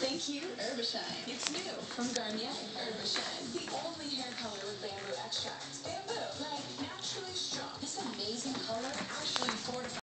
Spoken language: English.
Thank you, Herbashine. It's new from Garnier. Herbashine, the only hair color